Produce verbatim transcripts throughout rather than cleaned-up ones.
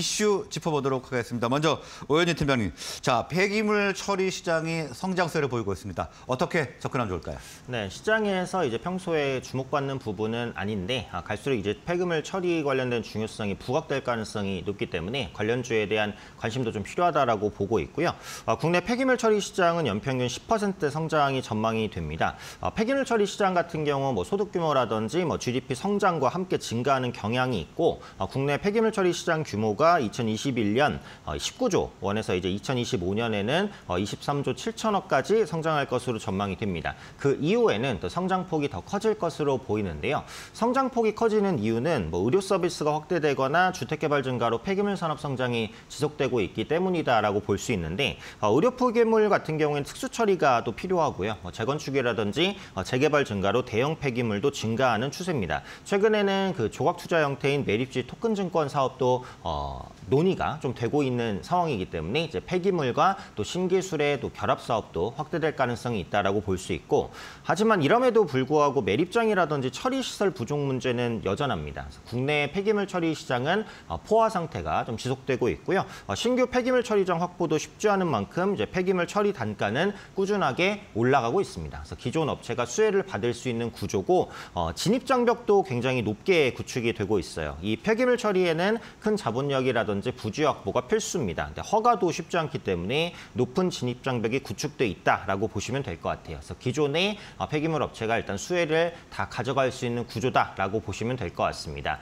이슈 짚어보도록 하겠습니다. 먼저 오현희 팀장님, 자 폐기물 처리 시장이 성장세를 보이고 있습니다. 어떻게 접근하면 좋을까요? 네, 시장에서 이제 평소에 주목받는 부분은 아닌데 아, 갈수록 이제 폐기물 처리 관련된 중요성이 부각될 가능성이 높기 때문에 관련주에 대한 관심도 좀 필요하다라고 보고 있고요. 아, 국내 폐기물 처리 시장은 연평균 십 퍼센트 성장이 전망이 됩니다. 아, 폐기물 처리 시장 같은 경우 뭐 소득 규모라든지 뭐 지디피 성장과 함께 증가하는 경향이 있고 아, 국내 폐기물 처리 시장 규모가 이천이십일 년 십구조 원에서 이제 이천이십오 년에는 이십삼조 칠천억까지 성장할 것으로 전망이 됩니다. 그 이후에는 또 성장폭이 더 커질 것으로 보이는데요. 성장폭이 커지는 이유는 뭐 의료 서비스가 확대되거나 주택개발 증가로 폐기물 산업 성장이 지속되고 있기 때문이다라고 볼 수 있는데 의료 폐기물 같은 경우에는 특수 처리가 또 필요하고요. 뭐 재건축이라든지 재개발 증가로 대형 폐기물도 증가하는 추세입니다. 최근에는 그 조각 투자 형태인 매립지 토큰 증권 사업도 어, 논의가 좀 되고 있는 상황이기 때문에 이제 폐기물과 또 신기술의 또 결합 사업도 확대될 가능성이 있다라고 볼 수 있고, 하지만 이럼에도 불구하고 매립장이라든지 처리 시설 부족 문제는 여전합니다. 국내 폐기물 처리 시장은 포화 상태가 좀 지속되고 있고요. 신규 폐기물 처리장 확보도 쉽지 않은 만큼 이제 폐기물 처리 단가는 꾸준하게 올라가고 있습니다. 그래서 기존 업체가 수혜를 받을 수 있는 구조고 어, 진입 장벽도 굉장히 높게 구축이 되고 있어요. 이 폐기물 처리에는 큰 자본력이라든지 부지 확보가 필수입니다. 근데 허가도 쉽지 않기 때문에 높은 진입 장벽이 구축돼 있다라고 보시면 될 것 같아요. 그래서 기존의 폐기물 업체가 일단 수혜를 다 가져갈 수 있는 구조다라고 보시면 될 것 같습니다.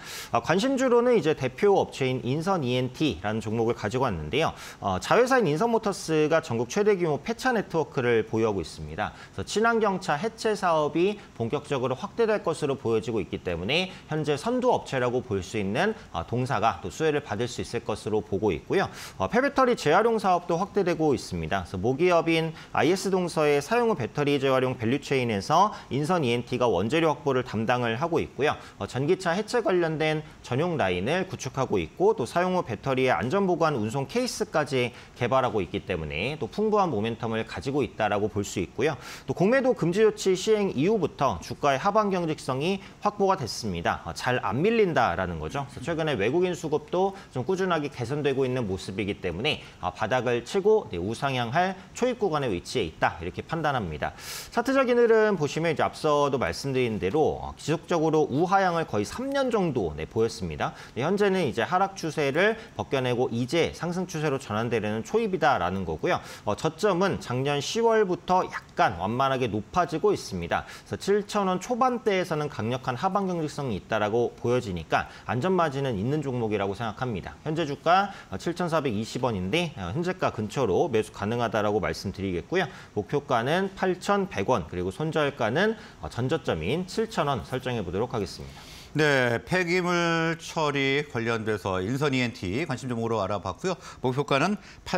관심주로는 이제 대표 업체인 인선 이엔티라는 종목을 가지고 왔는데요. 어, 자회사인 인선모터스가 전국 최대 규모 폐차 네트워크를 보유하고 있습니다. 그래서 친환경차 해체 사업이 본격적으로 확대될 것으로 보여지고 있기 때문에 현재 선두 업체라고 볼 수 있는 동사가 또 수혜를 받을 수 있을 것으로 보고 있고요. 어, 폐배터리 재활용 사업도 확대되고 있습니다. 그래서 모기업인 아이에스동서의 사용 후 배터리 재활용 밸류체인에서 인선 이엔티가 원재료 확보를 담당을 하고 있고요. 어, 전기차 해체 관련된 전용 라인을 구축하고 있고 또 사용 후 배터리의 안전보관 운송 케이스까지 개발하고 있기 때문에 또 풍부한 모멘텀을 가지고 있다라고 볼 수 있고요. 또 공매도 금지 조치 시행 이후부터 주가의 하방 경직성이 확보가 됐습니다. 어, 잘 안 밀린다라는 거죠. 그래서 최근에 외국인 수급도 좀 꾸준하게 개선되고 있는 모습이기 때문에 어, 바닥을 치고 네, 우상향할 초입 구간에 위치해 있다 이렇게 판단합니다. 차트적인 흐름 보시면 이제 앞서도 말씀드린 대로 어, 지속적으로 우하향을 거의 삼 년 정도 네, 보였습니다. 네, 현재는 이제 하락 추세를 벗겨내고 이제 상승 추세로 전환되려는 초입이다라는 거고요. 어, 저점은 작년 시월부터 약간 완만하게 높아지고 있습니다. 그래서 칠천 원 초반대에서는 강력한 하방 경직성이 있다라고 보여지니까 안전 마진은 있는 종목이라고 생각합니다. 현재 주가 칠천사백이십 원인데 현재가 근처로 매수 가능하다라고 말씀드리겠고요. 목표가는 팔천백 원 그리고 손절가는 전저점인 칠천 원 설정해 보도록 하겠습니다. 네, 폐기물 처리 관련돼서 인선 이엔티 관심 종목으로 알아봤고요. 목표가는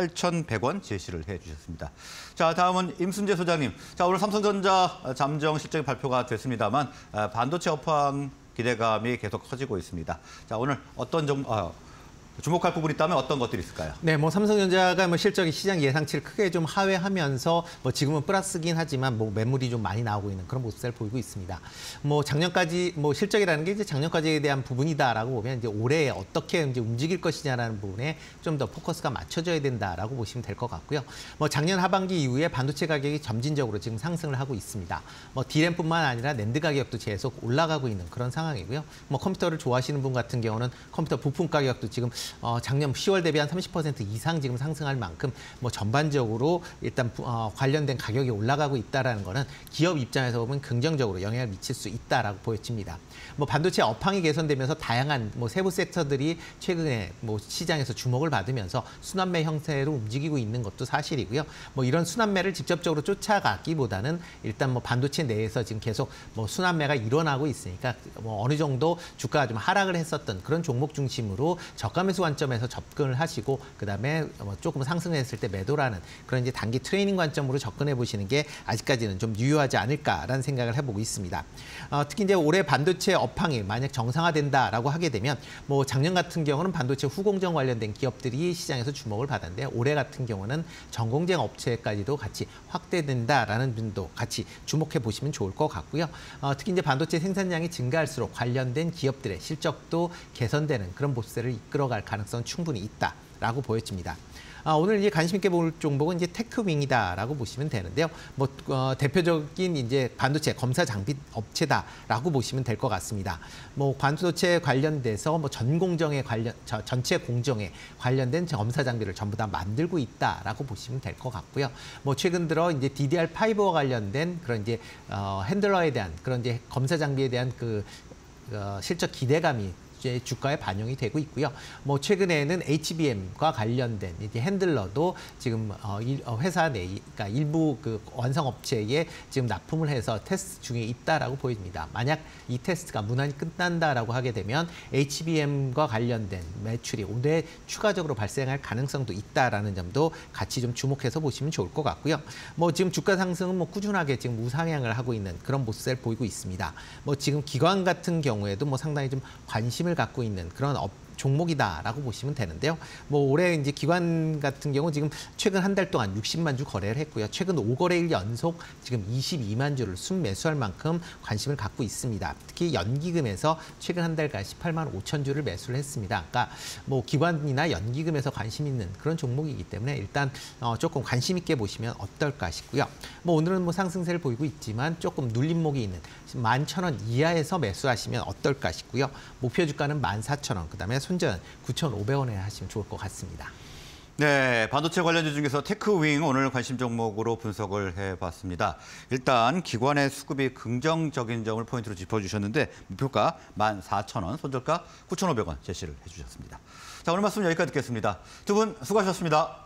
팔천백 원 제시를 해주셨습니다. 자, 다음은 임순재 소장님. 자, 오늘 삼성전자 잠정 실적이 발표가 됐습니다만 반도체 업황 기대감이 계속 커지고 있습니다. 자, 오늘 어떤 종 아, 주목할 부분이 있다면 어떤 것들이 있을까요? 네, 뭐 삼성전자가 뭐 실적이 시장 예상치를 크게 좀 하회하면서 뭐 지금은 플러스긴 하지만 뭐 매물이 좀 많이 나오고 있는 그런 모습을 보이고 있습니다. 뭐 작년까지 뭐 실적이라는 게 이제 작년까지에 대한 부분이다라고 보면 이제 올해 어떻게 이제 움직일 것이냐라는 부분에 좀 더 포커스가 맞춰져야 된다라고 보시면 될 것 같고요. 뭐 작년 하반기 이후에 반도체 가격이 점진적으로 지금 상승을 하고 있습니다. 뭐 디램뿐만 아니라 낸드 가격도 계속 올라가고 있는 그런 상황이고요. 뭐 컴퓨터를 좋아하시는 분 같은 경우는 컴퓨터 부품 가격도 지금 어, 작년 시월 대비 한 삼십 퍼센트 이상 지금 상승할 만큼 뭐 전반적으로 일단 어, 관련된 가격이 올라가고 있다라는 거는 기업 입장에서 보면 긍정적으로 영향을 미칠 수 있다라고 보여집니다. 뭐 반도체 업황이 개선되면서 다양한 뭐 세부 섹터들이 최근에 뭐 시장에서 주목을 받으면서 순환매 형태로 움직이고 있는 것도 사실이고요. 뭐 이런 순환매를 직접적으로 쫓아가기보다는 일단 뭐 반도체 내에서 지금 계속 뭐 순환매가 일어나고 있으니까 뭐 어느 정도 주가가 좀 하락을 했었던 그런 종목 중심으로 저가 매수 관점에서 접근을 하시고 그다음에 뭐 조금 상승했을 때 매도라는 그런 이제 단기 트레이닝 관점으로 접근해 보시는 게 아직까지는 좀 유효하지 않을까라는 생각을 해보고 있습니다. 어, 특히 이제 올해 반도체 업황이 만약 정상화된다라고 하게 되면 뭐 작년 같은 경우는 반도체 후공정 관련된 기업들이 시장에서 주목을 받았는데 올해 같은 경우는 전공정 업체까지도 같이 확대된다라는 분도 같이 주목해 보시면 좋을 것 같고요. 어, 특히 이제 반도체 생산량이 증가할수록 관련된 기업들의 실적도 개선되는 그런 모습을 이끌어갈 올라갈 가능성은 충분히 있다라고 보여집니다. 아, 오늘 이제 관심 있게 볼 종목은 이제 테크윙이다라고 보시면 되는데요. 뭐 어, 대표적인 이제 반도체 검사 장비 업체다라고 보시면 될 것 같습니다. 뭐 반도체 관련돼서 뭐 전 공정에 관련 저, 전체 공정에 관련된 검사 장비를 전부 다 만들고 있다라고 보시면 될 것 같고요. 뭐 최근 들어 이제 디디알 파이브와 관련된 그런 이제 어, 핸들러에 대한 그런 이제 검사 장비에 대한 그 어, 실적 기대감이 주가에 반영이 되고 있고요. 뭐 최근에는 에이치비엠과 관련된 이제 핸들러도 지금 어, 회사 내, 그러니까 일부 그 완성 업체에 지금 납품을 해서 테스트 중에 있다라고 보입니다. 만약 이 테스트가 무난히 끝난다라고 하게 되면 에이치비엠과 관련된 매출이 올해 추가적으로 발생할 가능성도 있다라는 점도 같이 좀 주목해서 보시면 좋을 것 같고요. 뭐 지금 주가 상승은 뭐 꾸준하게 지금 우상향을 하고 있는 그런 모습을 보이고 있습니다. 뭐 지금 기관 같은 경우에도 뭐 상당히 좀 관심을 갖고 있는 그런 업 종목이다라고 보시면 되는데요. 뭐 올해 이제 기관 같은 경우 지금 최근 한 달 동안 육십만 주 거래를 했고요. 최근 오 거래일 연속 지금 이십이만 주를 순매수할 만큼 관심을 갖고 있습니다. 특히 연기금에서 최근 한 달간 십팔만 오천 주를 매수를 했습니다. 그러니까 뭐 기관이나 연기금에서 관심 있는 그런 종목이기 때문에 일단 어 조금 관심 있게 보시면 어떨까 싶고요. 뭐 오늘은 뭐 상승세를 보이고 있지만 조금 눌림목이 있는 만 천 원 이하에서 매수하시면 어떨까 싶고요. 목표 주가는 만 사천 원, 그다음에 손절 구천오백 원에 하시면 좋을 것 같습니다. 네, 반도체 관련주 중에서 테크윙 오늘 관심 종목으로 분석을 해봤습니다. 일단 기관의 수급이 긍정적인 점을 포인트로 짚어주셨는데 목표가 만 사천 원, 손절가 구천오백 원 제시를 해주셨습니다. 자, 오늘 말씀 여기까지 듣겠습니다. 두 분 수고하셨습니다.